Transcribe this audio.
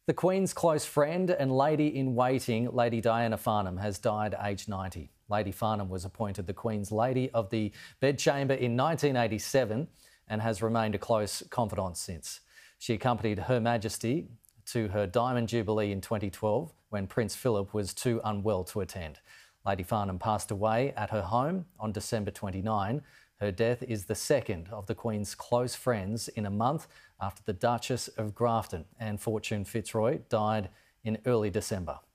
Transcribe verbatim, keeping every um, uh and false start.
The Queen's close friend and lady-in-waiting, Lady Diana Farnham, has died aged ninety. Lady Farnham was appointed the Queen's Lady of the Bedchamber in nineteen eighty-seven and has remained a close confidant since. She accompanied Her Majesty to her Diamond Jubilee in twenty twelve when Prince Phillip was too unwell to attend. Lady Farnham passed away at her home on December twenty-ninth. Her death is the second of the Queen's close friends in a month after the Duchess of Grafton and Fortune FitzRoy died in early December.